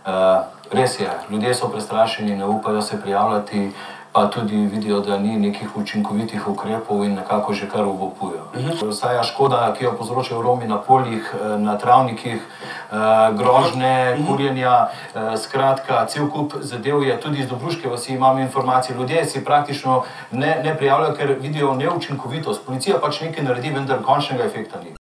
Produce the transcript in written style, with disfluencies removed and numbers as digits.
Res je, ljudje so prestrašeni, ne upajo se prijavljati, pa tudi vidijo, da ni nekih učinkovitih ukrepov in nekako že kar obupujejo. Vsaja škoda, ki jo povzročajo Romi na poljih, na travnikih, grožnje, kurjenja, skratka, cel kup zadev je. Tudi iz Dobruške vasi imam informacije. Ljudje si praktično ne prijavljajo, ker vidijo neučinkovitost. Policija pač nekaj naredi, vendar končnega efekta ni.